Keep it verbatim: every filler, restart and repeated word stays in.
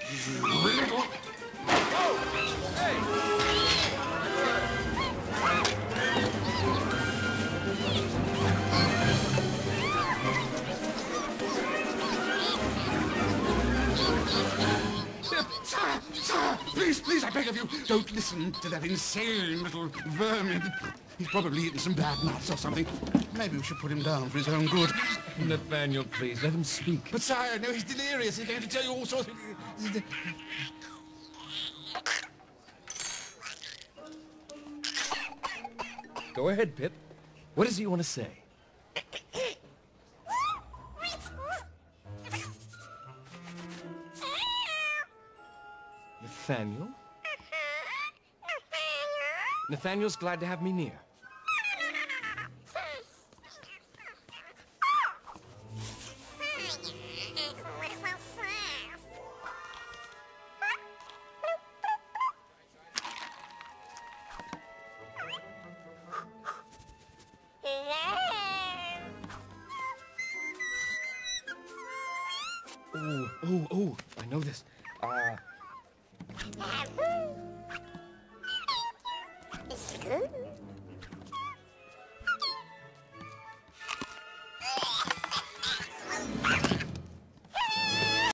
Sire, sire, please, please, I beg of you, don't listen to that insane little vermin. He's probably eaten some bad nuts or something. Maybe we should put him down for his own good. Nathaniel, please, let him speak. But sire, no, he's delirious. He's going to tell you all sorts of... Go ahead, Pip. What does he want to say? Nathaniel? Nathaniel's glad to have me near. Oh, oh, oh, I know this. Uh...